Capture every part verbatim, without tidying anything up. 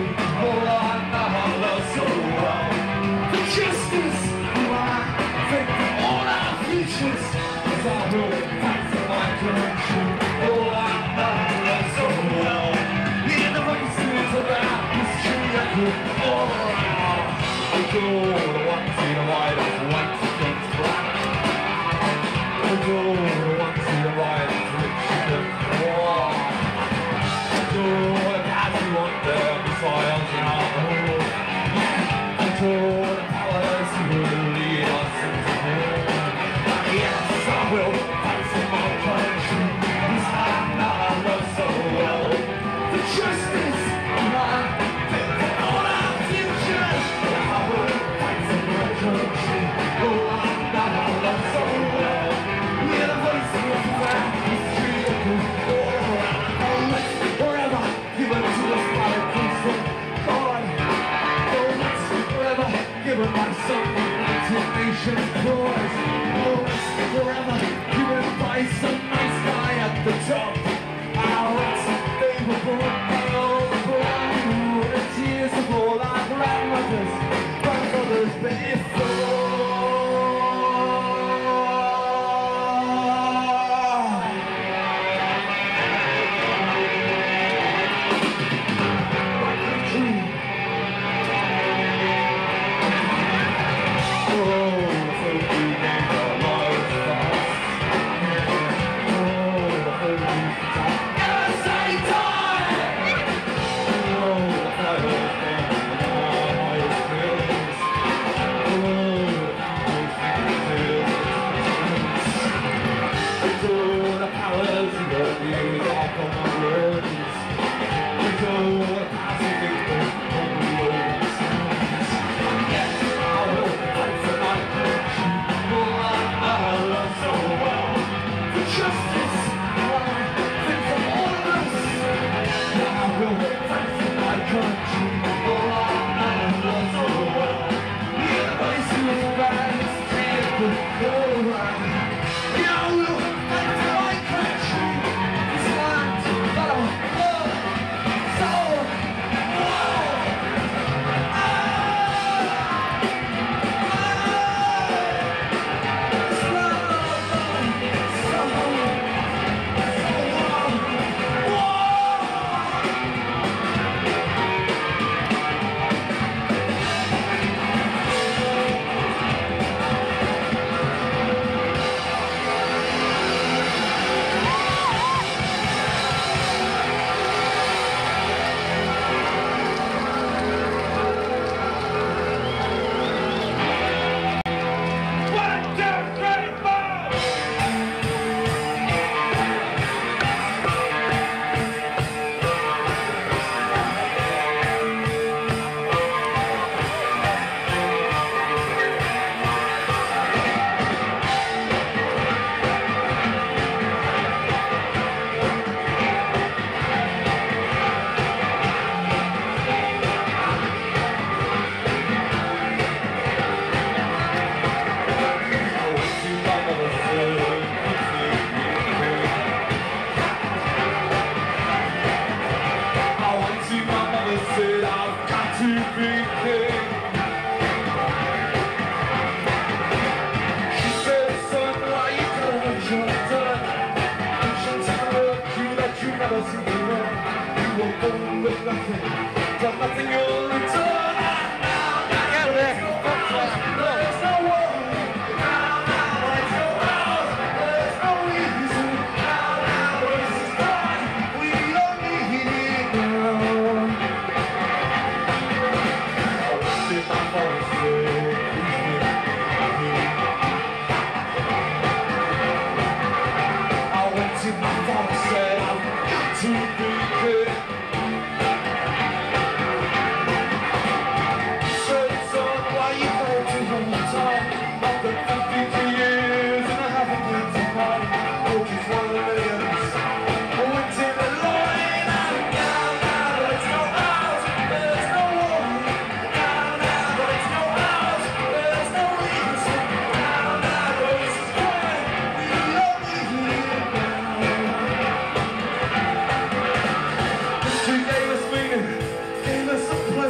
all I know I love so well. The justice of my faith for all our futures, as I will fight for my country. All I know I love so well. In the voices of our history, I could all around. I go the one to the right, of white against black. I go the one to the right, of rich against poor. I go the path you want there, the soils in our home. I go the powers who will lead us into home. Yes, I will fight for my country, whose hand I love so well. The justice of my faith for all our futures. I will fight for my country, oh I know I love so well. We're the voices of our history, all around, always, forever, given to us by a peace from God. Always, forever, given by some united nations cause. Always, forever, given by some nice guy at the top. Our rights, they were born by all the blood, the tears of all our grandmothers, grandmothers before. To be good.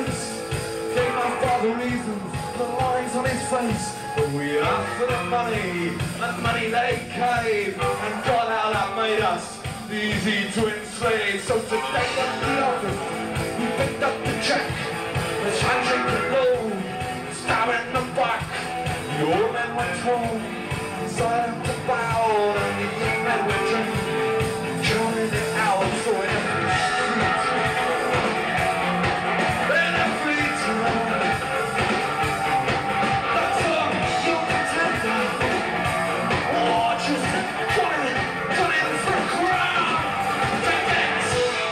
face. Gave my father reasons, the lines on his face. But we asked for the money, and money they gave. And God, how that made us the easy to enslave. So today at the office, we picked up the check. Let's handshake the blow, stab it in the back. The old men went home, silent to bow, and the young men were drinking, churning it out. So in every street, in every town, that's all you can tell me. Oh, just put it, put it in for a crowd. Take it,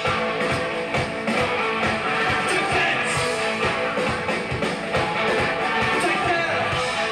take it, take it,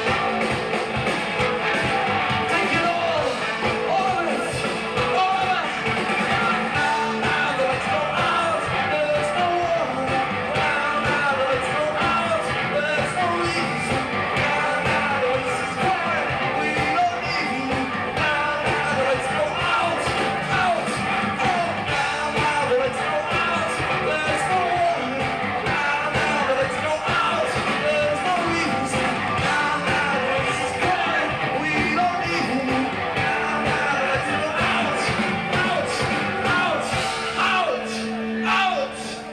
take it all, all of it, all of it. Now, now the lights go out, there's no one. Now, now the lights go out, there's no reason. Now, now the race is quiet, we don't need you. Now, now the lights go out, out, out. Now, now the lights go out, there's no one. Now, now the lights go out, there's no reason. Now, now the race is quiet, we don't need you. Now, now the lights go out, out, out, out, out,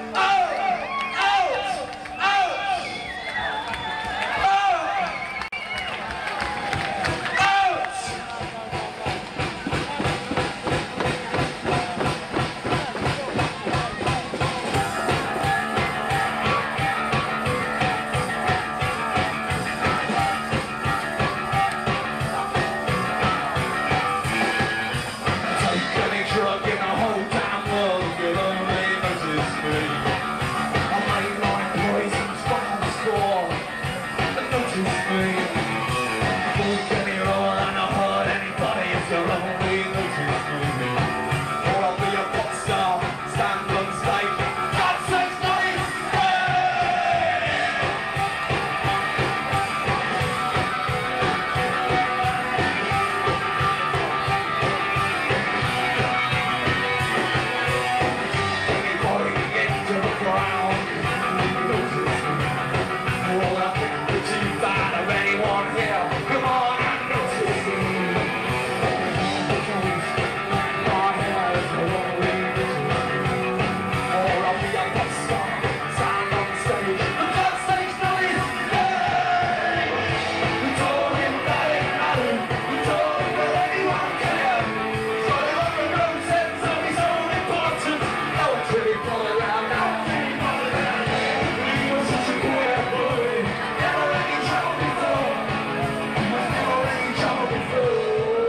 take any drug in the whole damn world, you'll only notice me. I made nine poisons from the score, but notice me. Walk any road and I hurt anybody if you'll only notice me. Or I'll be a pop star, stand on stage. God saves notice me! Anybody into the ground, notice me. All I think is too bad of anyone here. Come on and notice me. My hair is the only notice. Or I'll be a pop star, stand on stage. The God stage notice me! We told him that it mattered. We told him that anyone cared. So he let the road sense of his own importance. Now it's really all around now. He was such a queer boy. Never any trouble before. Never any trouble before.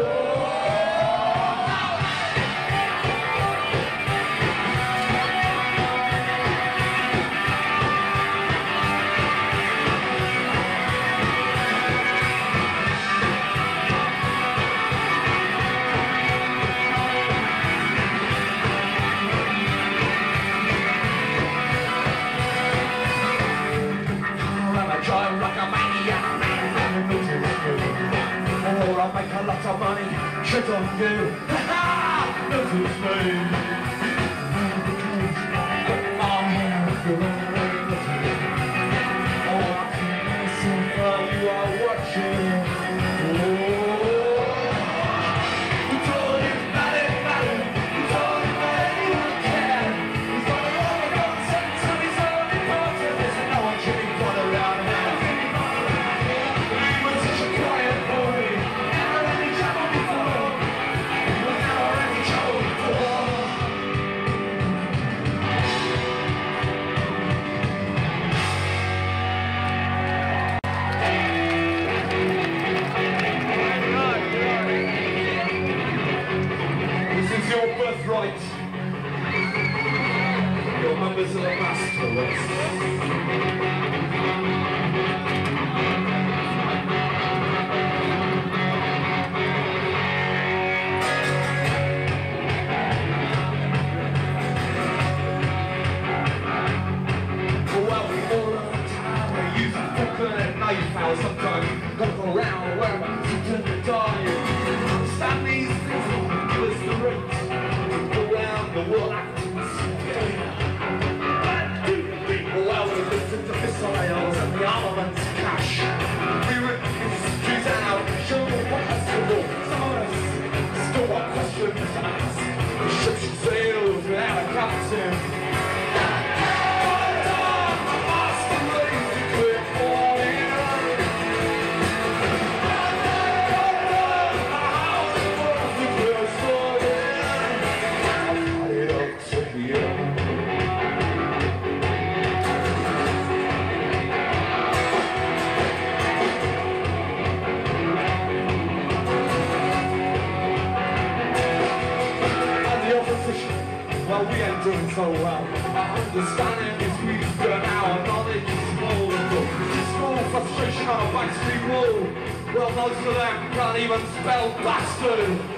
I'm a drive like a maniac, man, notice me. Or I'll make a lot of money, shit on you. Ha ha! Notice me. My hair is the only notice. Or I can listen while you are watching. Oh. We told him that it mattered. We told him that anyone cared. He's got a lot of common sense of his own importance. And no one should be put around here. He was such a quiet boy. Never any trouble before. He was never any trouble before. This is your birthright. You're members of the master race. Well, we all learn time. We're using Brooklyn and knife how sometimes you go around where I'm to the die. Understand these things will give us the right to go around the world acting. Well, we listen armaments cash. We rip histories out, show what has to go. Some of us still want questions to ask. The ship should sail without a captain. Well, we ain't doing so well. Our understanding is weak, and our knowledge is small and dull. Small frustration on a backstreet wall. Well, most of them can't even spell bastard.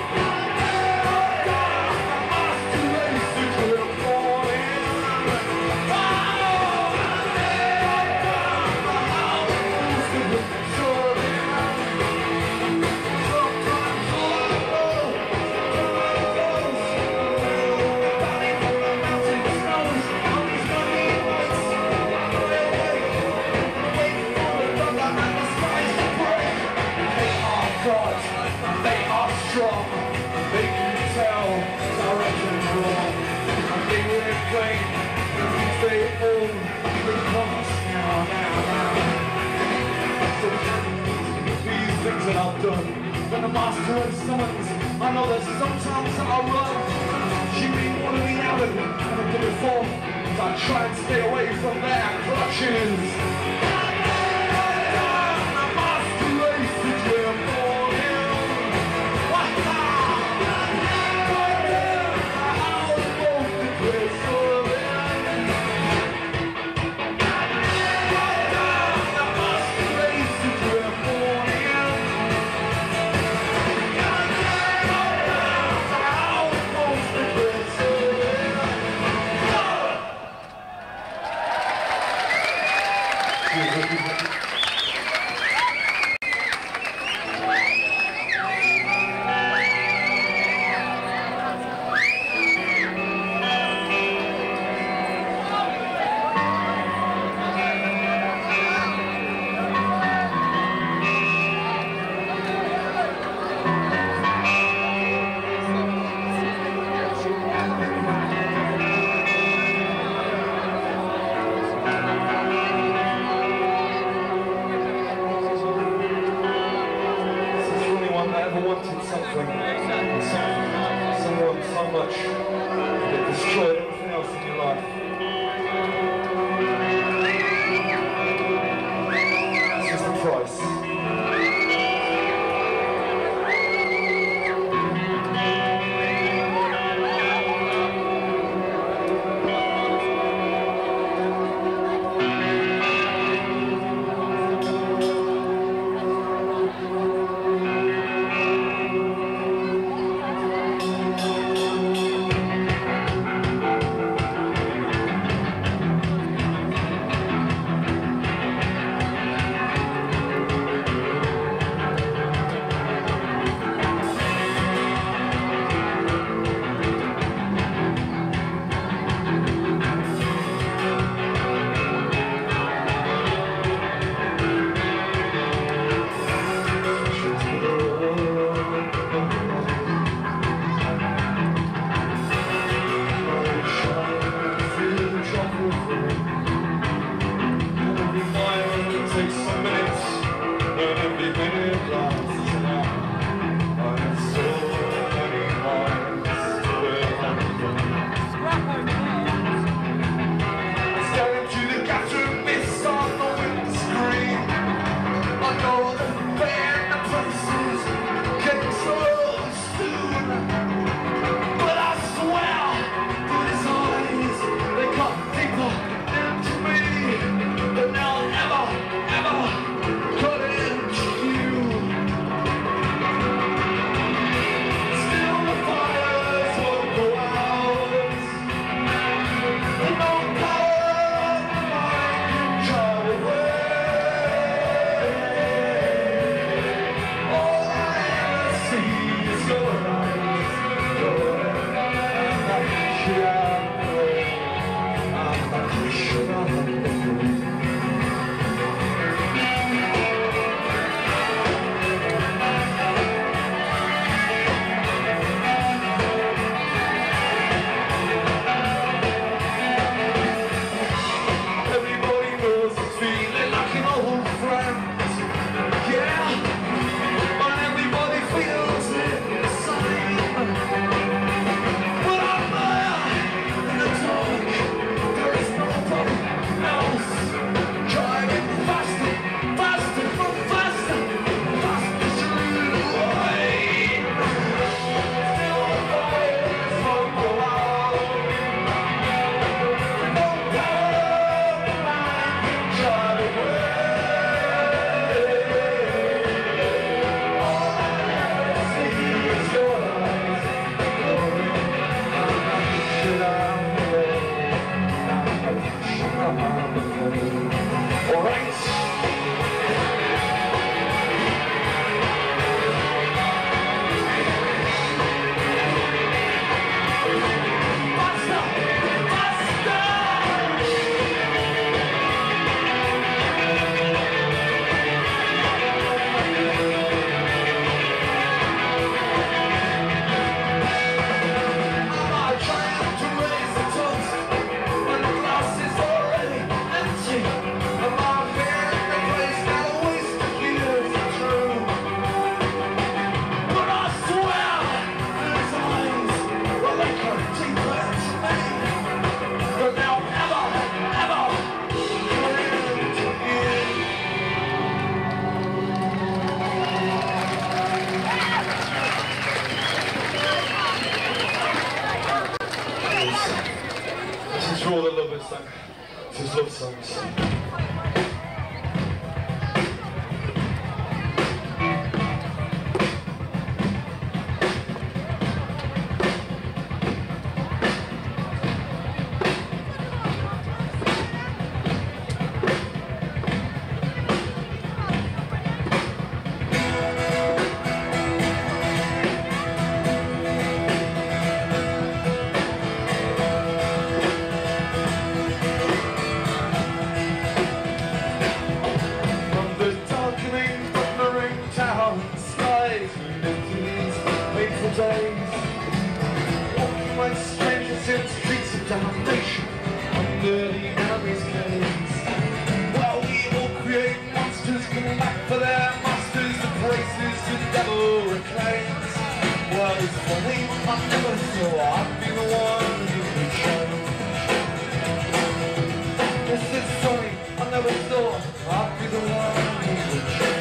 They are strong, they can tell direction wrong, and they will claim they own the promise now, now, now. So these things that I've done, when the master summons, I know that sometimes I'll run. She may want to be out of it, and I did it before, but I try and stay away from their clutches. Someone so much that destroyed everything else in your life. This is the price. Days, walking like strangers in streets of damnation under the enemy's gaze. While we will create monsters, come back for their masters, the places the devil reclaims. Well, it's funny, I never thought I'd be the one who would change. This is funny, I never thought I'd be the one who would change.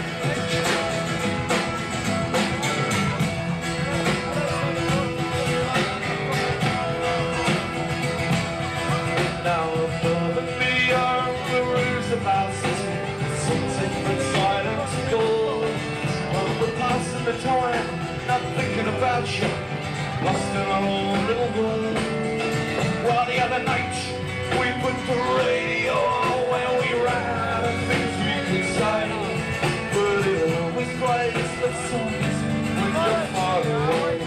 Now above and beyond the roofs of houses, something but silent doors. When we're passing the time, not thinking about you, lost in our own little world. Well, the other night we put the radio on where we ran and things we could say, but it always plays the songs when you're far away.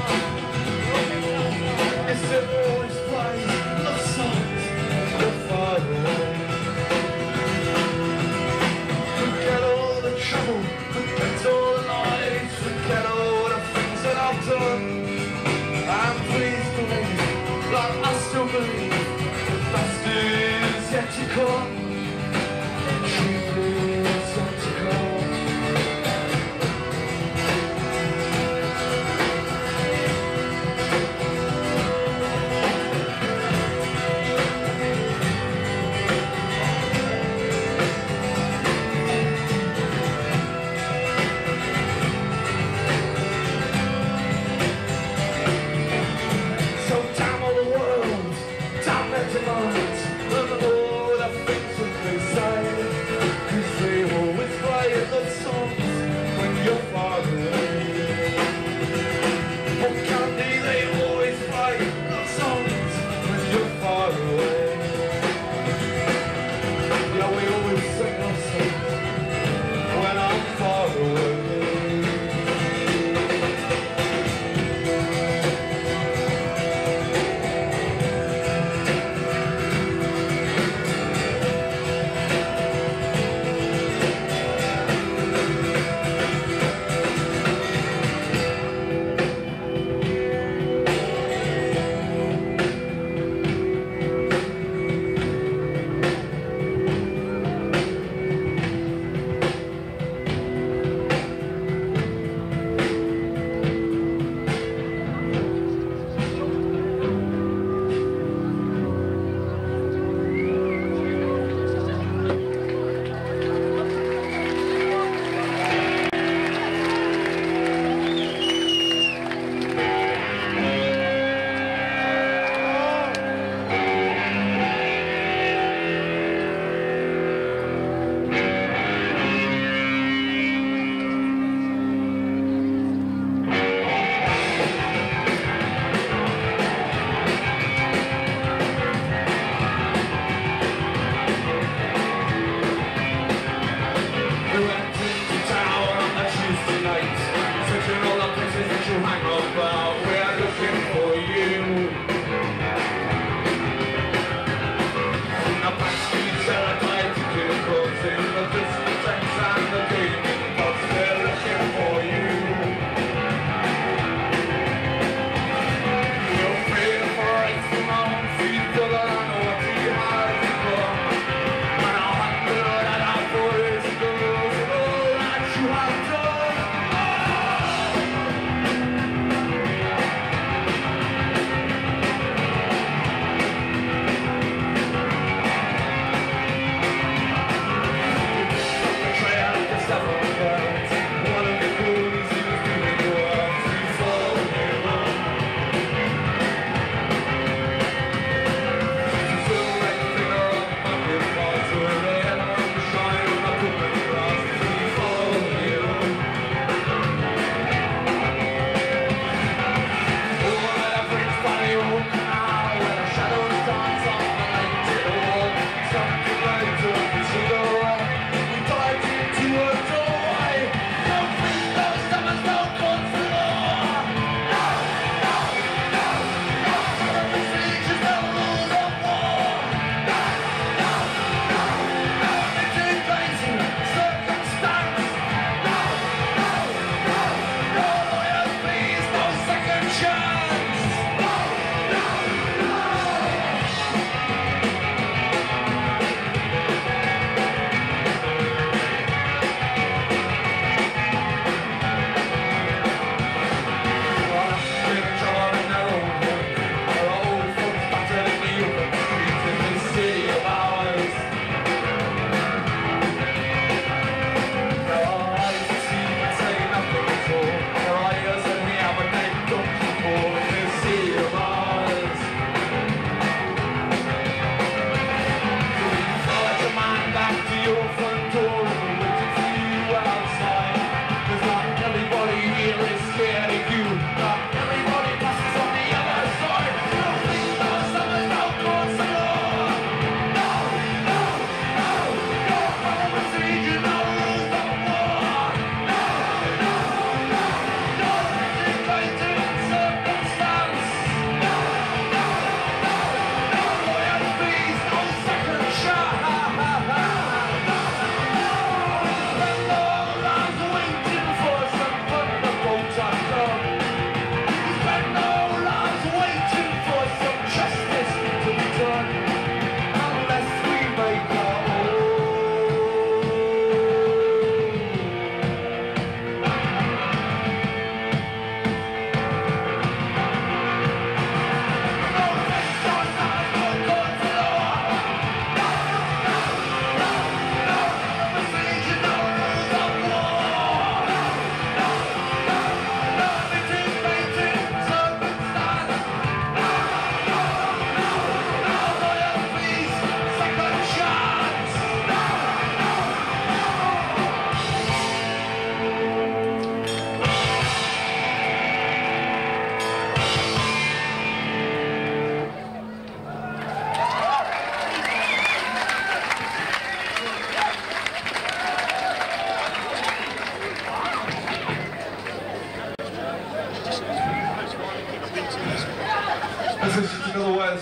Yes, it always plays the songs. Forget all the trouble, forget all the lies, forget all the things that I've done. And please believe, like I still believe, the best is yet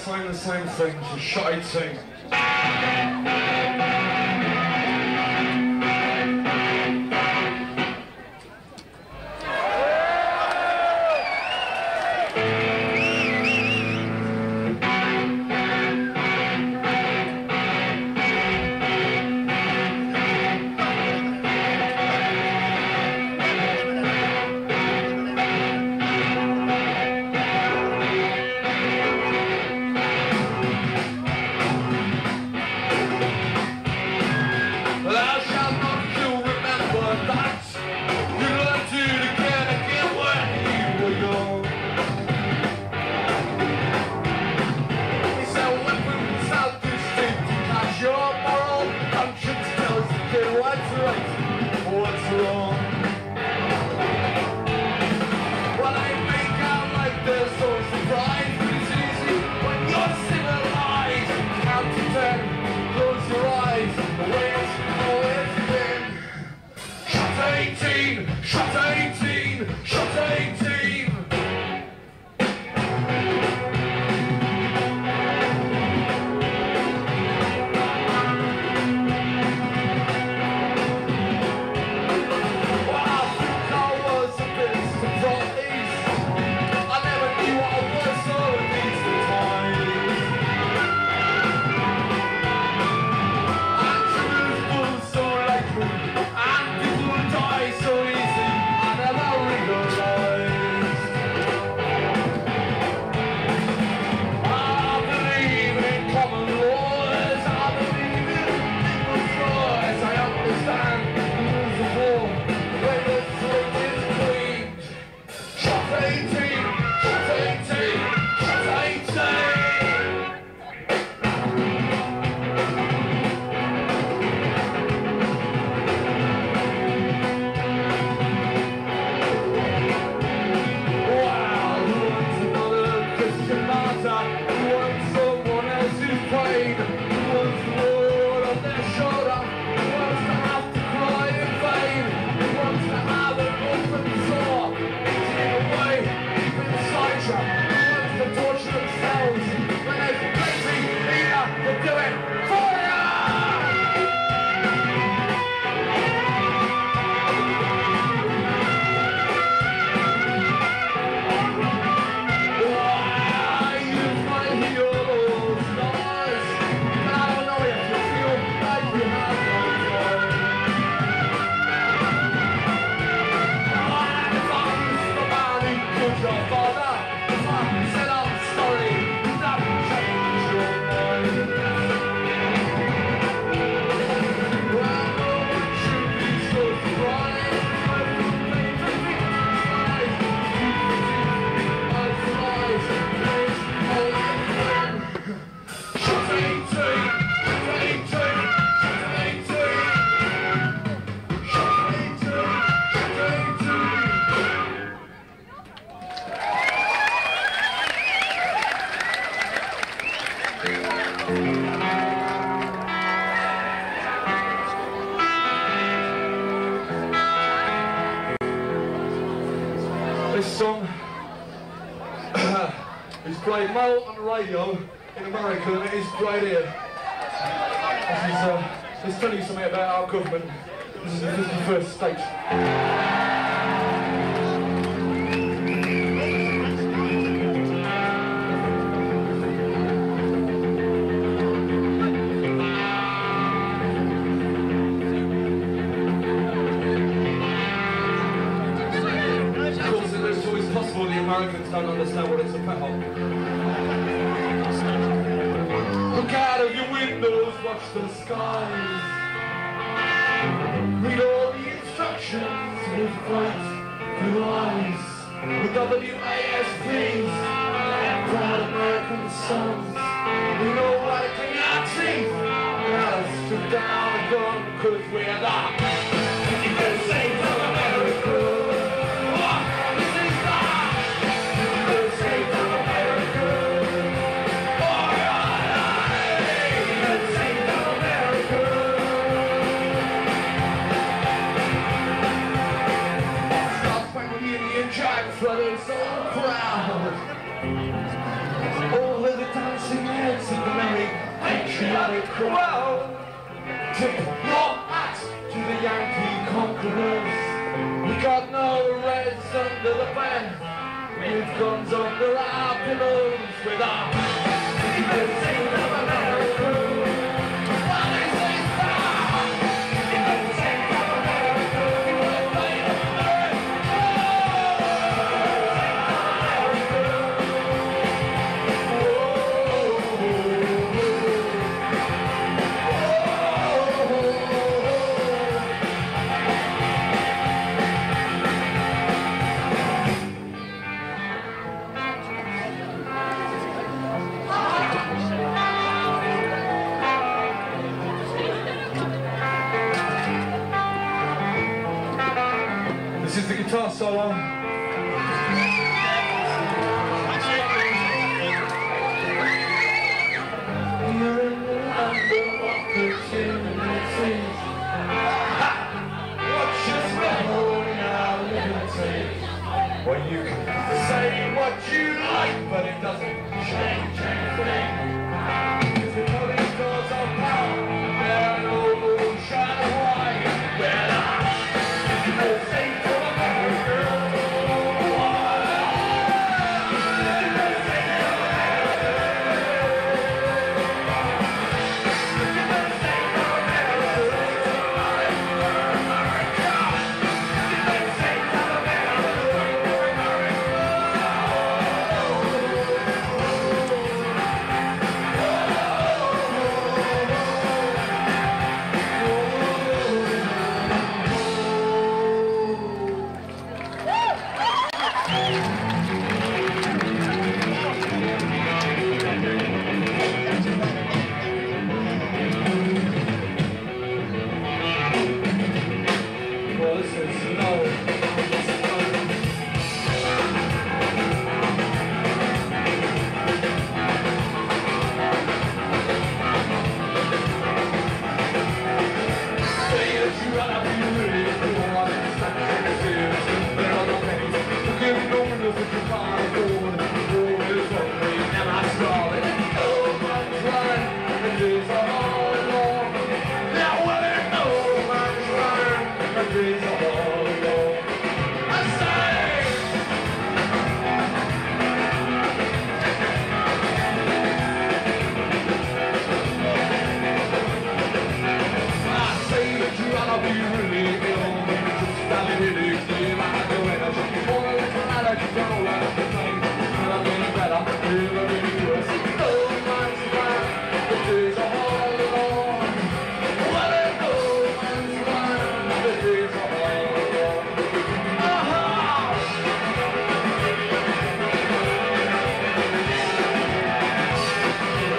saying the same thing to Shot eighteen. This song is played more on the radio in America than it is played here. This is, uh, this is telling you something about our government. This is the fifty-first state. The Americans don't understand what it's about. Look out of your windows, watch the skies. Read all the instructions with bright blue eyes. The W A S Ps, proud American sons. We know how to clean our teeth. Now let's strip down a gun, cause we're the United States of America. Flooding so proud, over the dancing binoculars. We got no reds under the bed, with guns under our pillows, with our sing of America. What is this song? Sing of America. Sing of This is the guitar solo. You're in the land of opportunities. Watch us holding our liberty. Well, you can say what you like, but it doesn't change anything. Cause the police doors are power, they're an ocean wide. Where the state of America.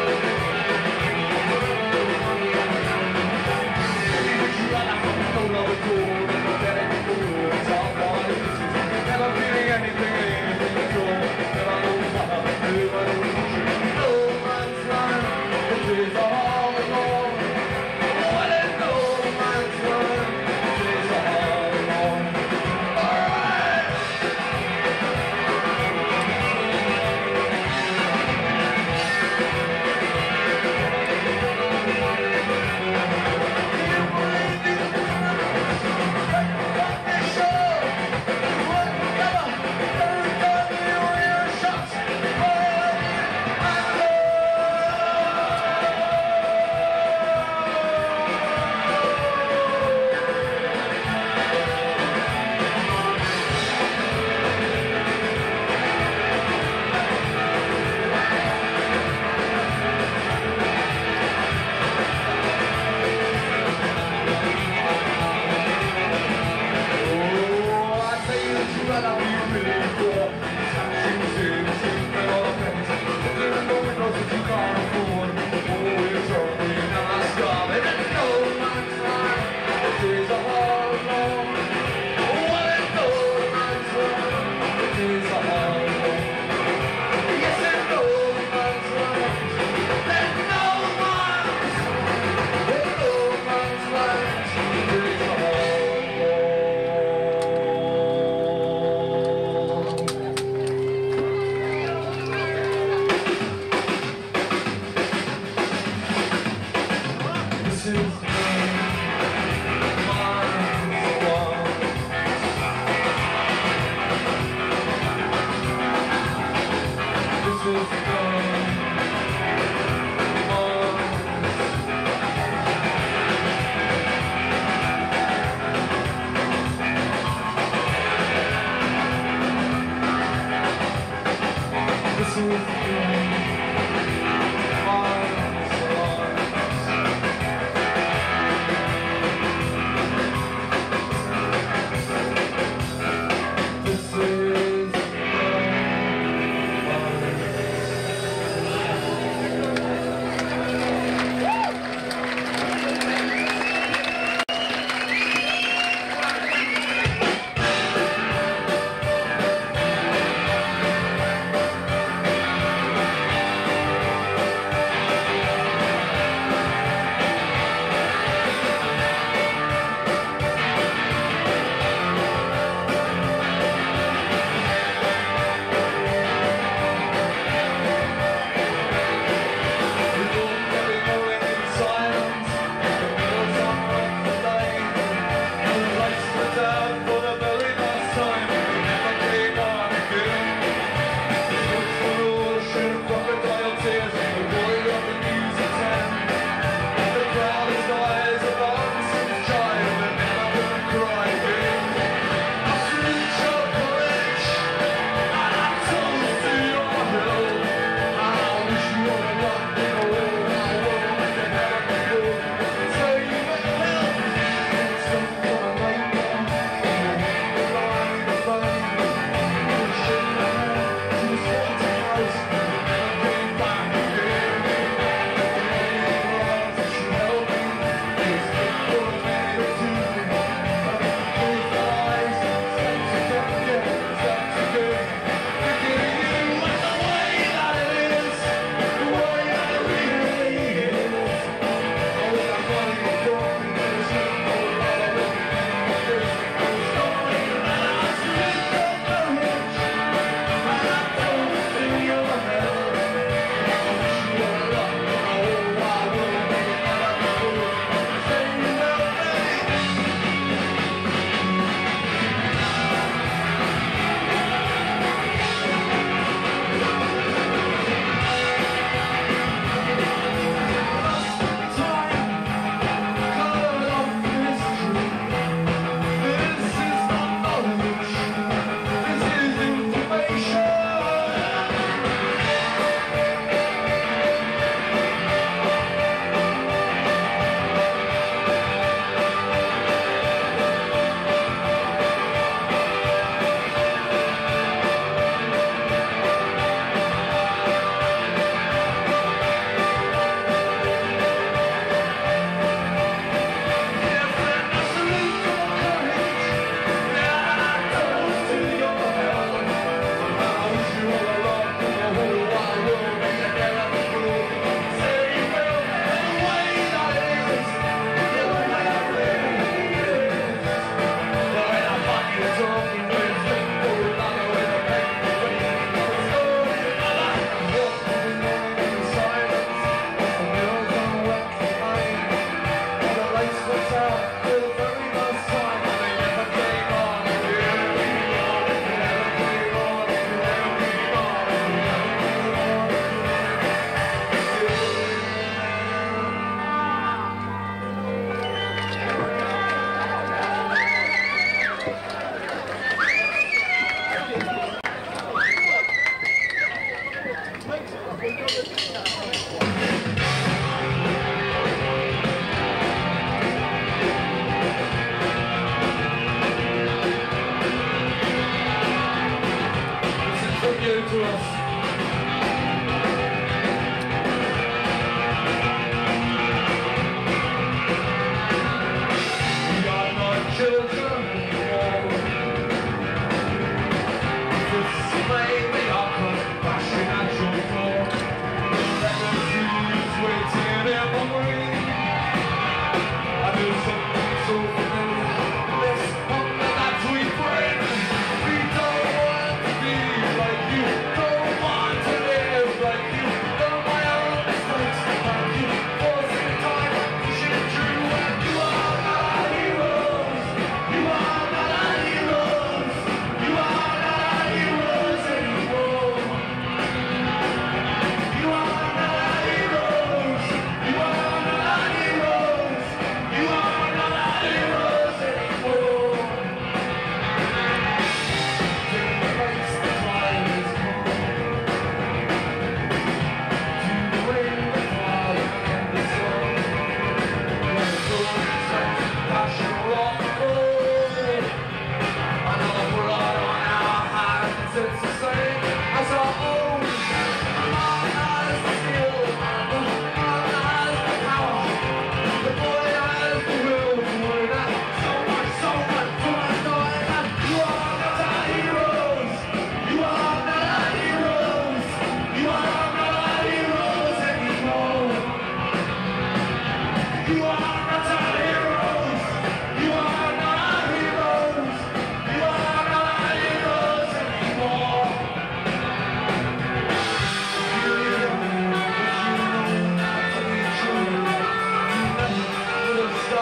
No, no.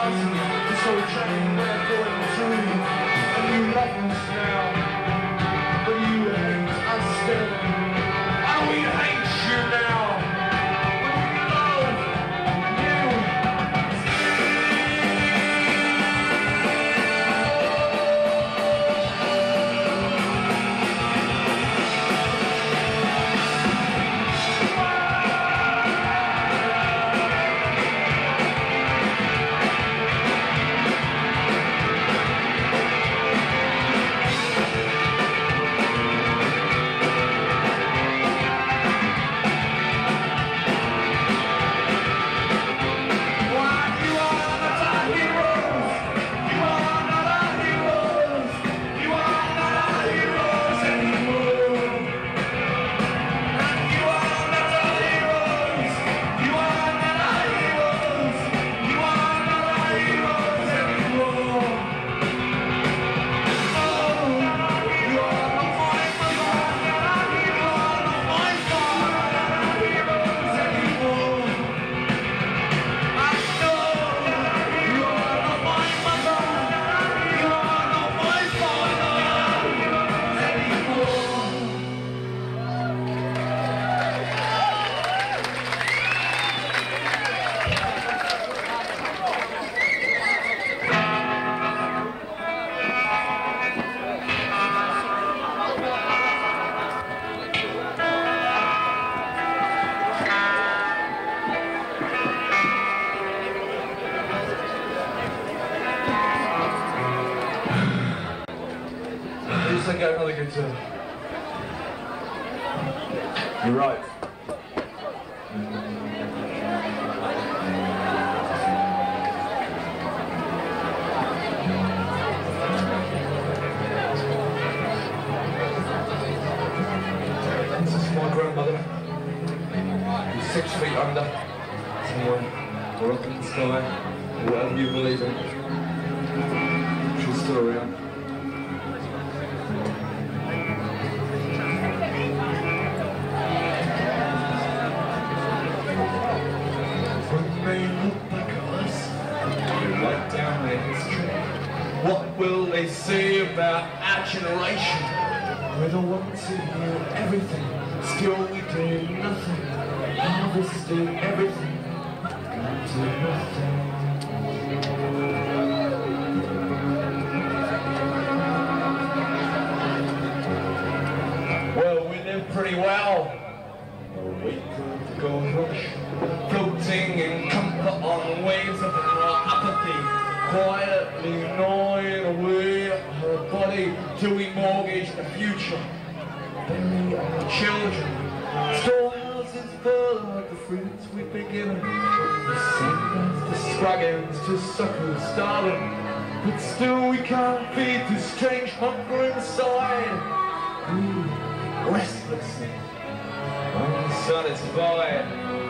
stars and this old train we're going through. And you love us now, but you hate us still. And we hate you now, but we love you. I got another good tune. You're right. This is my grandmother, who's six feet under, somewhere, or up in the sky, or whatever you believe in. She's still around. What will they say about our generation? We're the ones who knew everything, still we do nothing. Harvesting everything, to nothing. Well, we live pretty well. A week of the gold rush, floating in comfort on waves of our apathy. Quietly gnawing away at her body till we mortgage the future, bury our children. Storehouses full of the fruits we've been given, the singers, the scraggins, to suckers starving. But still we can't feed the strange hunger inside. Ooh, restlessly, unsatisfied.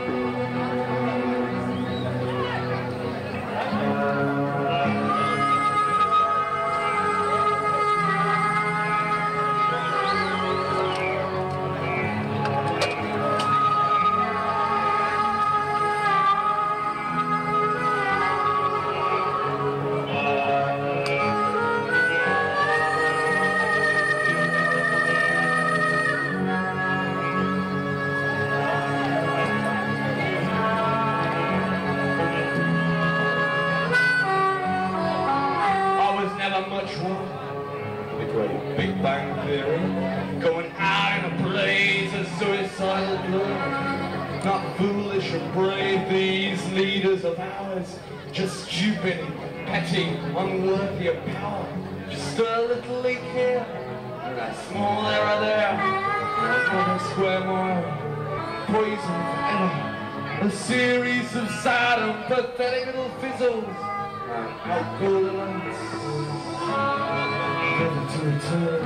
The great Big Bang Theory, going out in a blaze of suicidal gloom. Not foolish or brave, these leaders of ours, just stupid, petty, unworthy of power. Just a little leak here, and a small error there, another square mile, poison forever. A series of sad and pathetic little fizzles, and out go the lights. Never to return.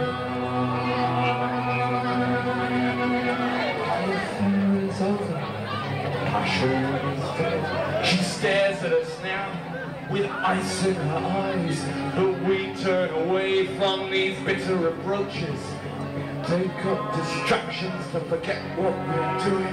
Everything is over. Passion is dead. She stares at us now with ice in her eyes, but we turn away from these bitter reproaches. Take up distractions to forget what we're doing.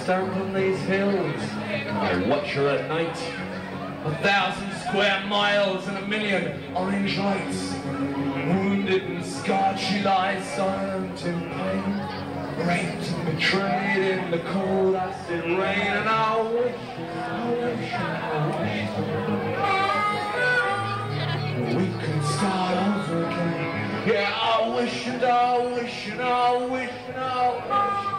stand on these hills, I watch her at night. A thousand square miles and a million orange lights. Wounded and scarred she lies, silent in pain, raped and betrayed in the cold acid rain. And I wish, I wish, I wish we could start over again. Yeah, I wish and I wish and I wish and I wish.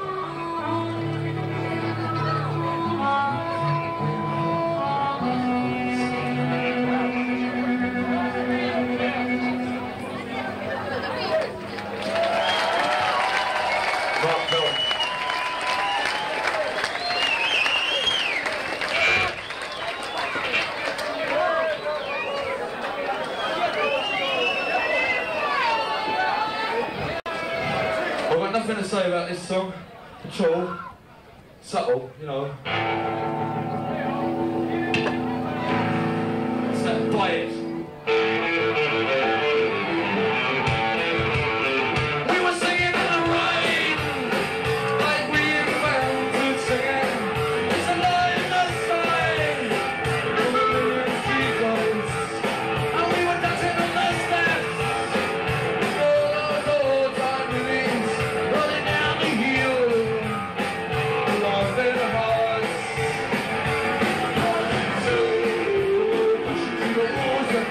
I've got nothing to say about this song at all. Subtle, you know. So play it. We were singing in the rain, like we found to sing. It's a light in the sky, the street lights, and we were dancing on the steps. Oh, oh, time release, rolling down the hill, lost in the hearts. So, pushing through the walls.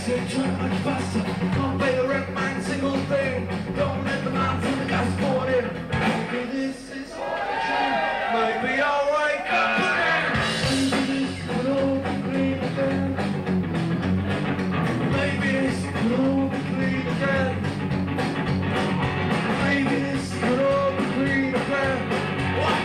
said try much faster. Can't pay the rent, man, single thing. Don't let the man from the gas board in. Maybe this is all a dream. Maybe I'll wake up again. Maybe this could all be clean again. Maybe this could all be clean again. Maybe this could all be clean again. What?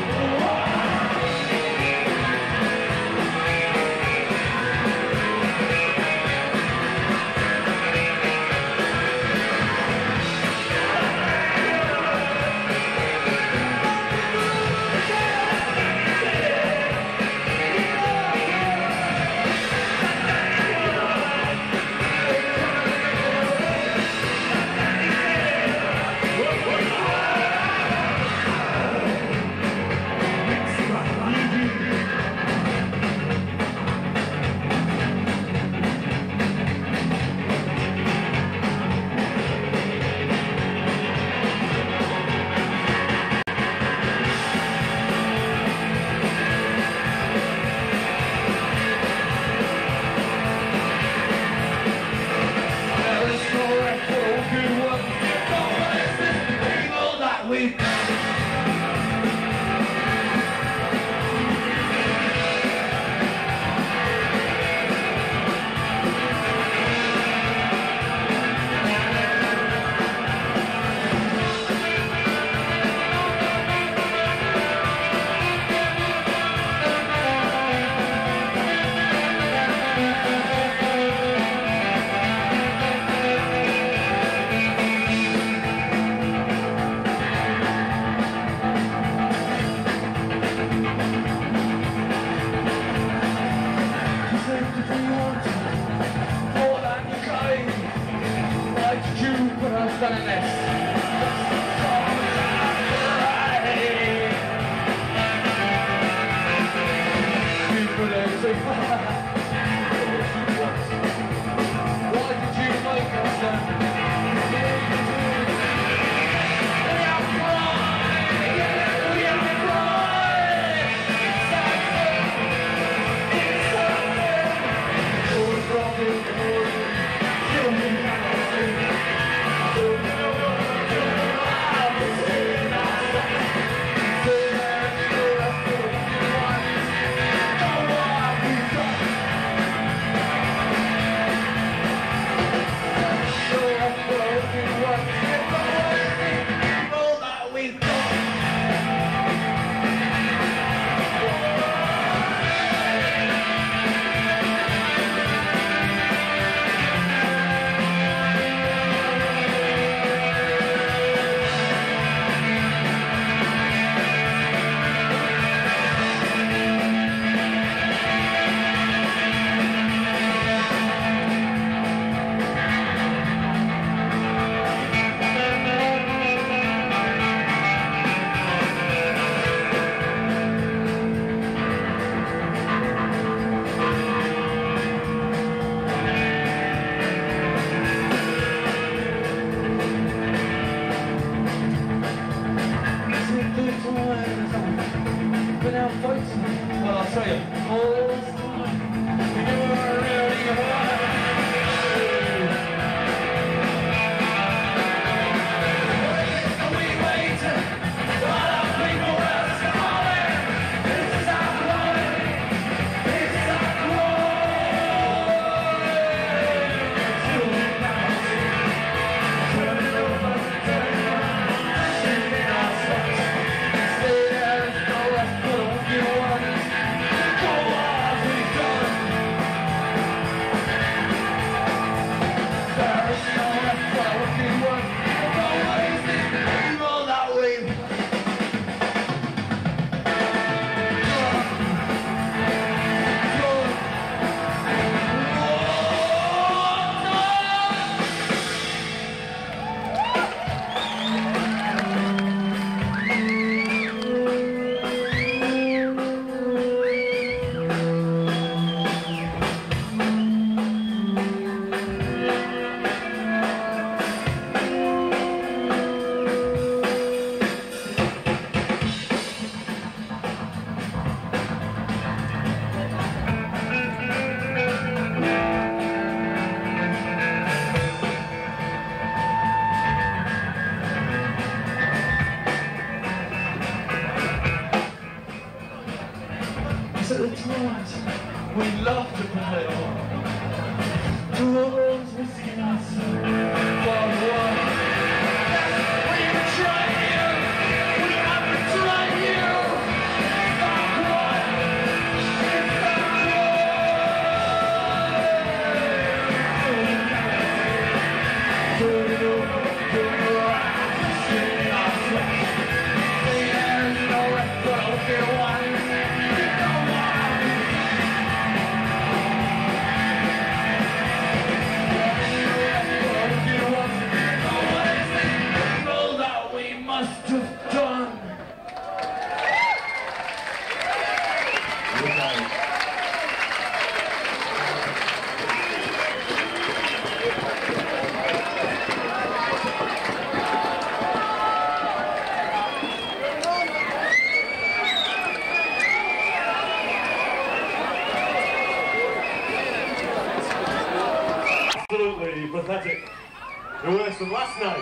Absolutely pathetic. You're worse than last night.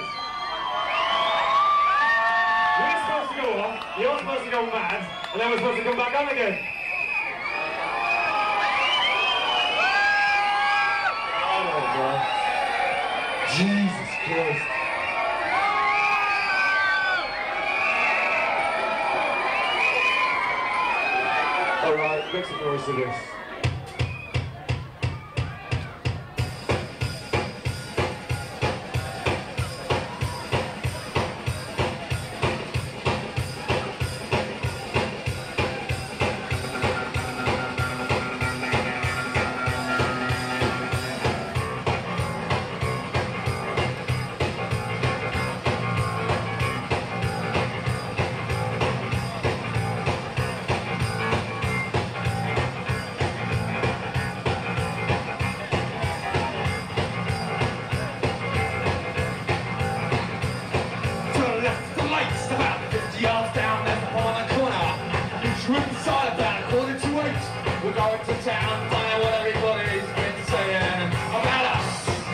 We were supposed to go off, you're supposed to go mad, and then we're supposed to come back on again. Oh God. Jesus Christ. Alright, make some noise of this. We're going to town, find out what everybody's been saying about us.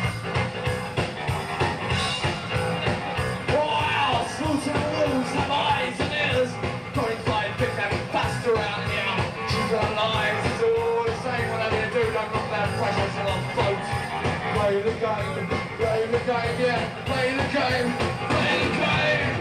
Wow, smooth and rules have eyes and ears. twenty-five pick and fast around here. Choose our lives, it's all the same. Whatever you do, don't knock that pressure till I'm boat. Play the game, play the game, yeah. Play the game, play the game.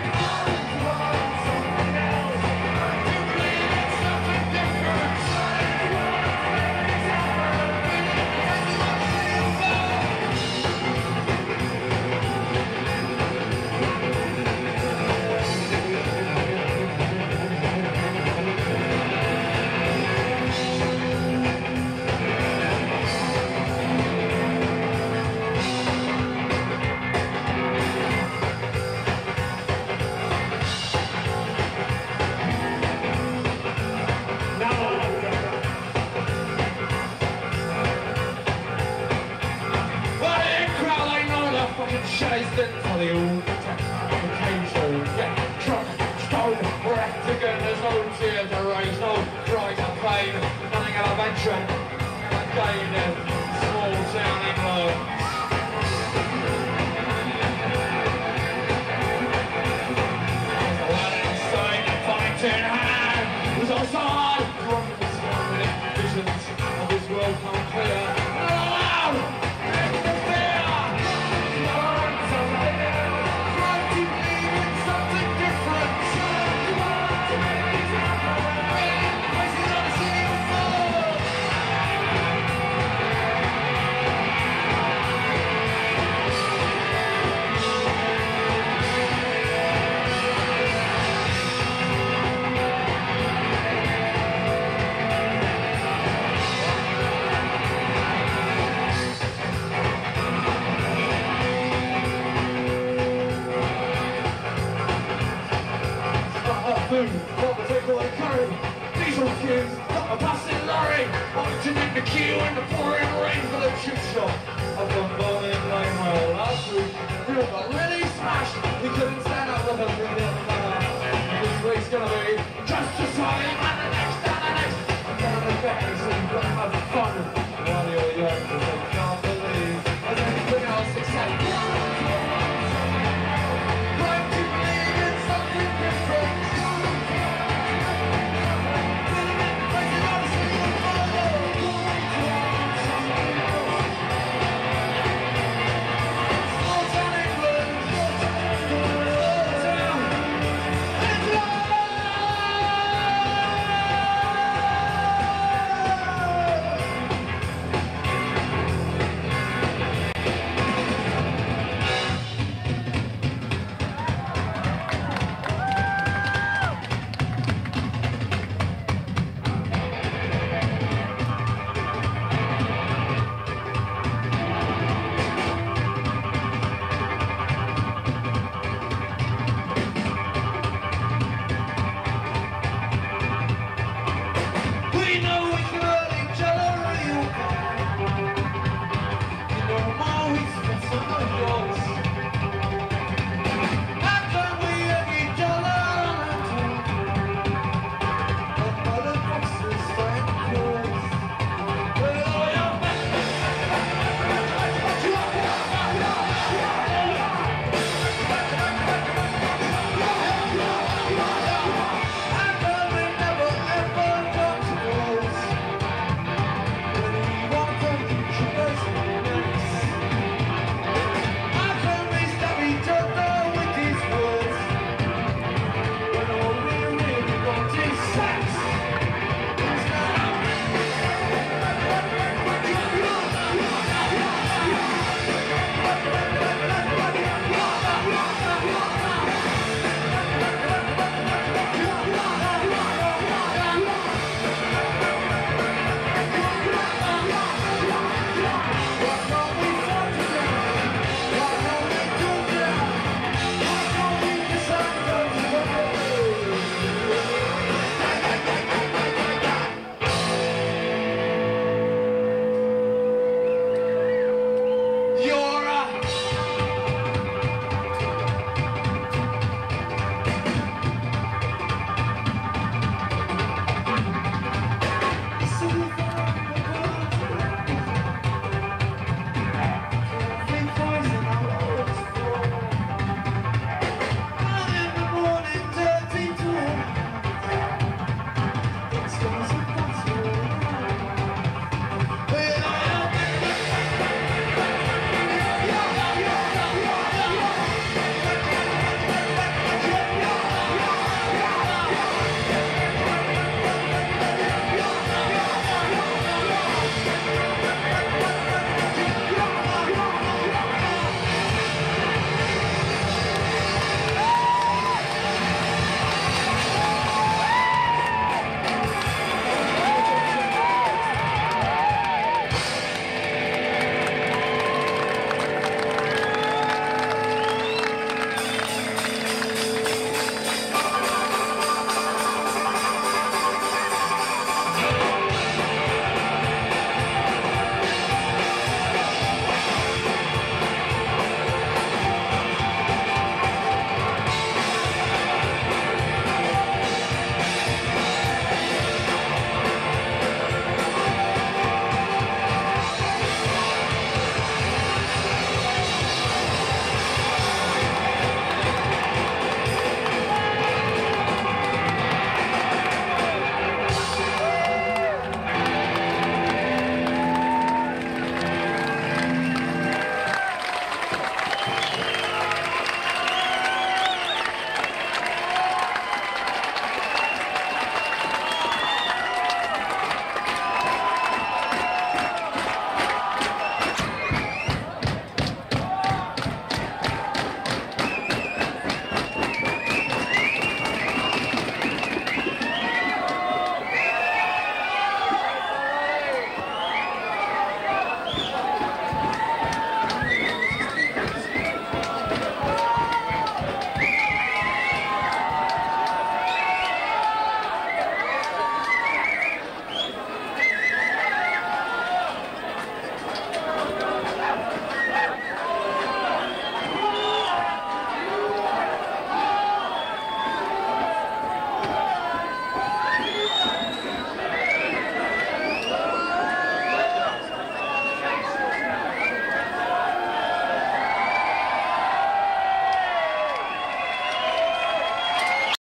Chased into the old occasional get drunk, stoned, wrecked again. There's no tears to raise, no cries of pain, nothing of adventure. Again in small town England. The wedding sign, fight in hand, was also hard. Drunk this morning, visions of this world come clear. What particular curry? Diesel fumes, got a passing lorry. Watching in the queue in the pouring rain for the chip shop. I've done bowling lane well last week. We all got really smashed. We couldn't stand up with a million man. This week's gonna be just as high.